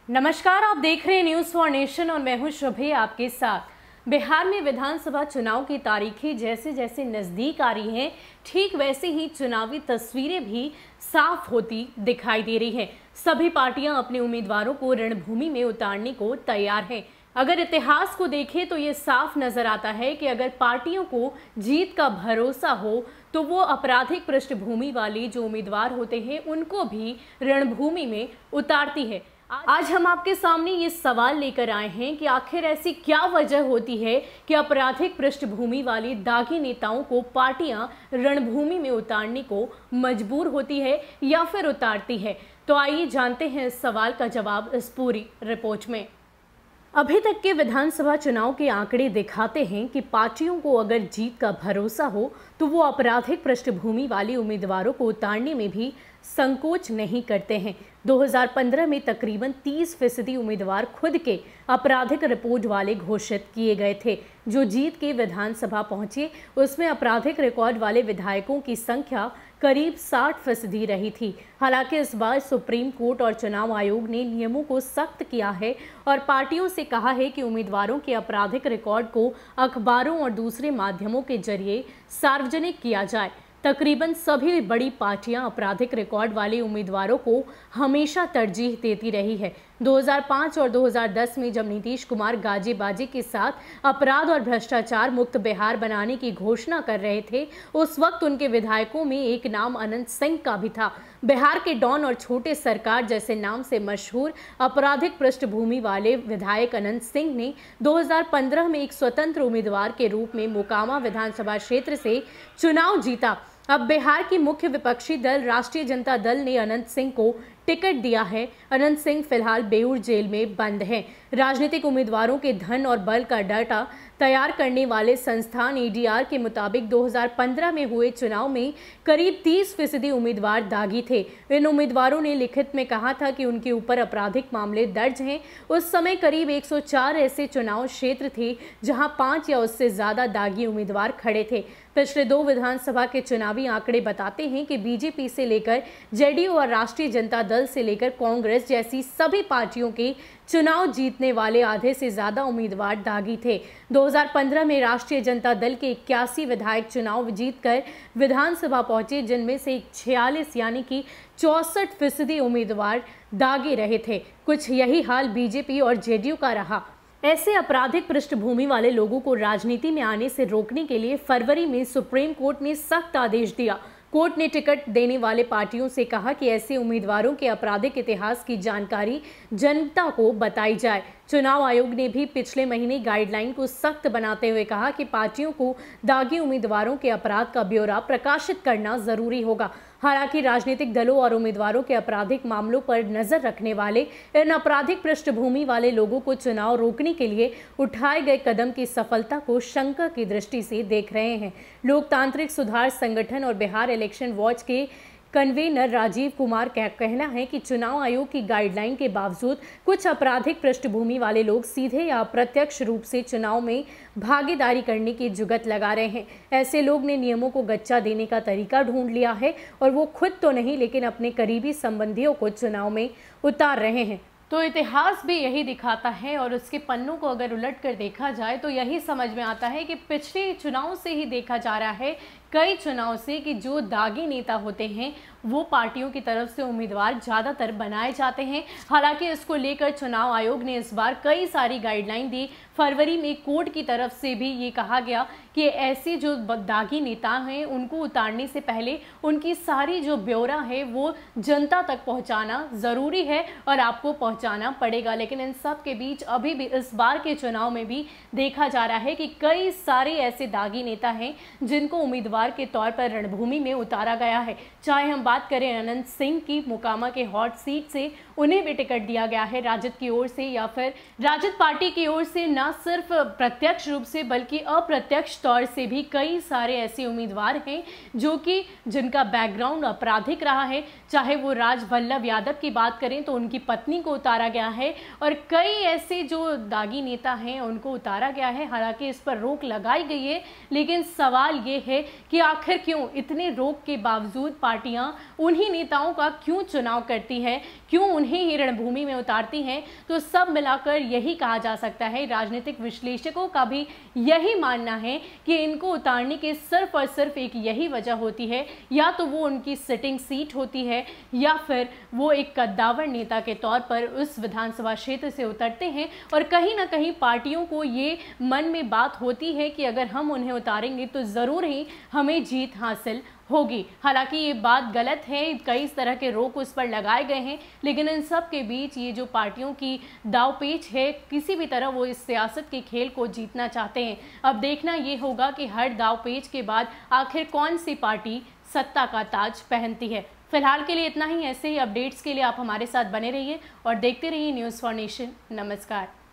नमस्कार, आप देख रहे हैं न्यूज़ फॉर नेशन और मैं हूं शुभी आपके साथ। बिहार में विधानसभा चुनाव की तारीखें जैसे जैसे नज़दीक आ रही हैं, ठीक वैसे ही चुनावी तस्वीरें भी साफ होती दिखाई दे रही हैं। सभी पार्टियां अपने उम्मीदवारों को रणभूमि में उतारने को तैयार हैं। अगर इतिहास को देखें तो ये साफ नजर आता है कि अगर पार्टियों को जीत का भरोसा हो तो वो आपराधिक पृष्ठभूमि वाले जो उम्मीदवार होते हैं उनको भी रणभूमि में उतारती है। आज हम आपके सामने ये सवाल लेकर आए हैं कि आखिर ऐसी क्या वजह होती है कि आपराधिक पृष्ठभूमि वाले दागी नेताओं को पार्टियां रणभूमि में उतारने को मजबूर होती है या फिर उतारती है। तो आइए जानते हैं इस सवाल का जवाब इस पूरी रिपोर्ट में। अभी तक के विधानसभा चुनाव के आंकड़े दिखाते हैं कि पार्टियों को अगर जीत का भरोसा हो तो वो आपराधिक पृष्ठभूमि वाले उम्मीदवारों को उतारने में भी संकोच नहीं करते हैं। 2015 में तकरीबन 30% उम्मीदवार खुद के आपराधिक रिपोर्ट वाले घोषित किए गए थे। जो जीत के विधानसभा पहुंचे उसमें आपराधिक रिकॉर्ड वाले विधायकों की संख्या करीब 60% रही थी। हालांकि इस बार सुप्रीम कोर्ट और चुनाव आयोग ने नियमों को सख्त किया है और पार्टियों से कहा है कि उम्मीदवारों के आपराधिक रिकॉर्ड को अखबारों और दूसरे माध्यमों के जरिए सार्वजनिक किया जाए। तकरीबन सभी बड़ी पार्टियां आपराधिक रिकॉर्ड वाले उम्मीदवारों को हमेशा तरजीह देती रही है। 2005 और 2010 में जब नीतीश कुमार गाजे बाजे के साथ अपराध और भ्रष्टाचार मुक्त बिहार बनाने की घोषणा कर रहे थे, उस वक्त उनके विधायकों में एक नाम अनंत सिंह का भी था। बिहार के डॉन और छोटे सरकार जैसे नाम से मशहूर आपराधिक पृष्ठभूमि वाले विधायक अनंत सिंह ने 2015 में एक स्वतंत्र उम्मीदवार के रूप में मोकामा विधानसभा क्षेत्र से चुनाव जीता। अब बिहार की मुख्य विपक्षी दल राष्ट्रीय जनता दल ने अनंत सिंह को टिकट दिया है। अनंत सिंह फिलहाल बेऊर जेल में बंद हैं। राजनीतिक उम्मीदवारों के धन और बल का डाटा तैयार करने वाले संस्थान ईडीआर के मुताबिक 2015 में हुए चुनाव में करीब 30% उम्मीदवार दागी थे। इन उम्मीदवारों ने लिखित में कहा था कि उनके ऊपर आपराधिक मामले दर्ज हैं। उस समय करीब 104 ऐसे चुनाव क्षेत्र थे जहां 5 या उससे ज्यादा दागी उम्मीदवार खड़े थे। पिछले 2 विधानसभा के चुनावी आंकड़े बताते हैं कि बीजेपी से लेकर जेडीयू और राष्ट्रीय जनता दल से लेकर कांग्रेस जैसी सभी पार्टियों के चुनाव जीतने वाले आधे से ज्यादा उम्मीदवार दागी थे। 2015 में राष्ट्रीय जनता दल के 81 विधायक चुनाव जीतकर विधानसभा पहुंचे, जिनमें से 46 यानी कि 64% उम्मीदवार दागे रहे थे। कुछ यही हाल बीजेपी और जेडीयू का रहा। ऐसे आपराधिक पृष्ठभूमि वाले लोगों को राजनीति में आने से रोकने के लिए फरवरी में सुप्रीम कोर्ट ने सख्त आदेश दिया। कोर्ट ने टिकट देने वाले पार्टियों से कहा कि ऐसे उम्मीदवारों के आपराधिक इतिहास की जानकारी जनता को बताई जाए। चुनाव आयोग ने भी पिछले महीने गाइडलाइन को सख्त बनाते हुए कहा कि पार्टियों को दागी उम्मीदवारों के अपराध का ब्यौरा प्रकाशित करना जरूरी होगा। हालांकि राजनीतिक दलों और उम्मीदवारों के आपराधिक मामलों पर नजर रखने वाले इन आपराधिक पृष्ठभूमि वाले लोगों को चुनाव रोकने के लिए उठाए गए कदम की सफलता को शंका की दृष्टि से देख रहे हैं। लोकतांत्रिक सुधार संगठन और बिहार इलेक्शन वॉच के कन्वेनर राजीव कुमार का कहना है कि चुनाव आयोग की गाइडलाइन के बावजूद कुछ आपराधिक पृष्ठभूमि वाले लोग सीधे या अप्रत्यक्ष रूप से चुनाव में भागीदारी करने की जुगत लगा रहे हैं। ऐसे लोग ने नियमों को गच्चा देने का तरीका ढूंढ लिया है और वो खुद तो नहीं लेकिन अपने करीबी संबंधियों को चुनाव में उतार रहे हैं। तो इतिहास भी यही दिखाता है और उसके पन्नों को अगर उलट कर देखा जाए तो यही समझ में आता है कि पिछले चुनाव से ही देखा जा रहा है, कई चुनाव से, कि जो दागी नेता होते हैं वो पार्टियों की तरफ से उम्मीदवार ज़्यादातर बनाए जाते हैं। हालांकि इसको लेकर चुनाव आयोग ने इस बार कई सारी गाइडलाइन दी। फरवरी में कोर्ट की तरफ से भी ये कहा गया कि ऐसे जो दागी नेता हैं उनको उतारने से पहले उनकी सारी जो ब्यौरा है वो जनता तक पहुंचाना ज़रूरी है और आपको पहुंचाना पड़ेगा। लेकिन इन सब के बीच अभी भी इस बार के चुनाव में भी देखा जा रहा है कि कई सारे ऐसे दागी नेता हैं जिनको उम्मीदवार के तौर पर रणभूमि में उतारा गया है। चाहे हम बात करें अनंत सिंह की, मोकामा के हॉट सीट से उन्हें भी टिकट दिया गया है राजद की ओर से या फिर राजद पार्टी की ओर से। न सिर्फ प्रत्यक्ष रूप से बल्कि अप्रत्यक्ष तौर से भी कई सारे ऐसे उम्मीदवार हैं जो कि जिनका बैकग्राउंड आपराधिक रहा है। चाहे वो राज वल्लभ यादव की बात करें तो उनकी पत्नी को उतारा गया है और कई ऐसे जो दागी नेता हैं उनको उतारा गया है। हालांकि इस पर रोक लगाई गई है, लेकिन सवाल ये है कि आखिर क्यों इतने रोक के बावजूद पार्टियां उन्हीं नेताओं का क्यों चुनाव करती है, क्यों उन्हें ही रणभूमि में उतारती हैं। तो सब मिलाकर यही कहा जा सकता है, राजनीतिक विश्लेषकों का भी यही मानना है कि इनको उतारने के सिर्फ और सिर्फ एक यही वजह होती है, या तो वो उनकी सिटिंग सीट होती है या फिर वो एक कद्दावर नेता के तौर पर उस विधानसभा क्षेत्र से उतरते हैं। और कहीं ना कहीं पार्टियों को ये मन में बात होती है कि अगर हम उन्हें उतारेंगे तो ज़रूर ही हमें जीत हासिल होगी। हालांकि ये बात गलत है, कई तरह के रोक उस पर लगाए गए हैं, लेकिन इन सब के बीच ये जो पार्टियों की दावपेच है, किसी भी तरह वो इस सियासत के खेल को जीतना चाहते हैं। अब देखना ये होगा कि हर दावपेच के बाद आखिर कौन सी पार्टी सत्ता का ताज पहनती है। फिलहाल के लिए इतना ही। ऐसे ही अपडेट्स के लिए आप हमारे साथ बने रहिए और देखते रहिए न्यूज़4 नेशन। नमस्कार।